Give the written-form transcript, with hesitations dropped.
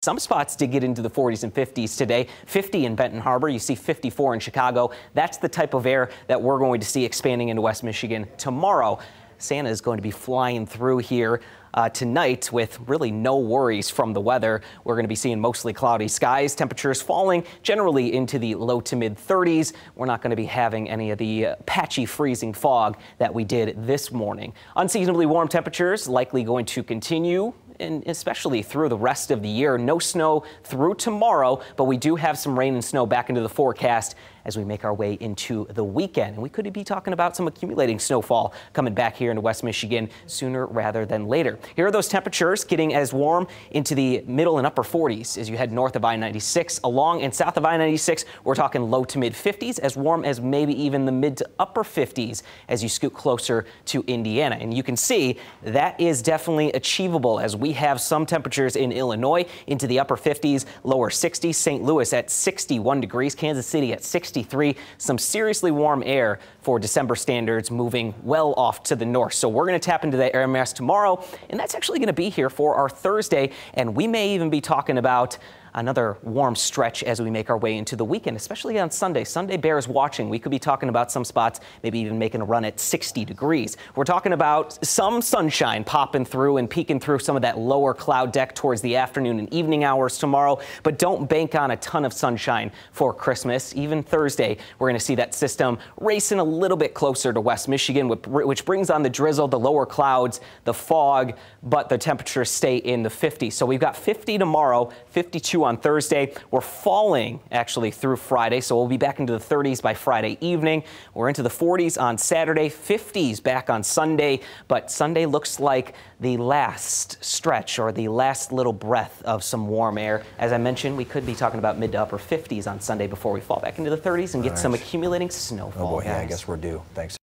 Some spots did get into the 40s and 50s today. 50 in Benton Harbor. You see 54 in Chicago. That's the type of air that we're going to see expanding into West Michigan tomorrow. Santa is going to be flying through here tonight with really no worries from the weather. We're going to be seeing mostly cloudy skies, temperatures falling generally into the low to mid 30s. We're not going to be having any of the patchy freezing fog that we did this morning. Unseasonably warm temperatures likely going to continue, and especially through the rest of the year. No snow through tomorrow, but we do have some rain and snow back into the forecast as we make our way into the weekend. And we could be talking about some accumulating snowfall coming back here into West Michigan sooner rather than later. Here are those temperatures getting as warm into the middle and upper 40s as you head north of I-96. Along and south of I-96, we're talking low to mid 50s, as warm as maybe even the mid to upper 50s as you scoot closer to Indiana. And you can see that is definitely achievable as we have some temperatures in Illinois into the upper 50s, lower 60s, St. Louis at 61 degrees, Kansas City at 63. Some seriously warm air for December standards moving well off to the north. So we're going to tap into that air mass tomorrow, and that's actually going to be here for our Thursday. And we may even be talking about another warm stretch as we make our way into the weekend, especially on Sunday. Sunday bears watching. We could be talking about some spots, maybe even making a run at 60 degrees. We're talking about some sunshine popping through and peeking through some of that lower cloud deck towards the afternoon and evening hours tomorrow, but don't bank on a ton of sunshine for Christmas. Even Thursday, we're going to see that system racing a little bit closer to West Michigan, which brings on the drizzle, the lower clouds, the fog, but the temperatures stay in the 50s. So we've got 50 tomorrow, 52 on Thursday. We're falling actually through Friday, so we'll be back into the 30s by Friday evening. We're into the 40s on Saturday, 50s back on Sunday, but Sunday looks like the last stretch or the last little breath of some warm air. As I mentioned, we could be talking about mid to upper 50s on Sunday before we fall back into the 30s and get some accumulating snowfall. Oh boy, yeah, I guess we're due. Thanks.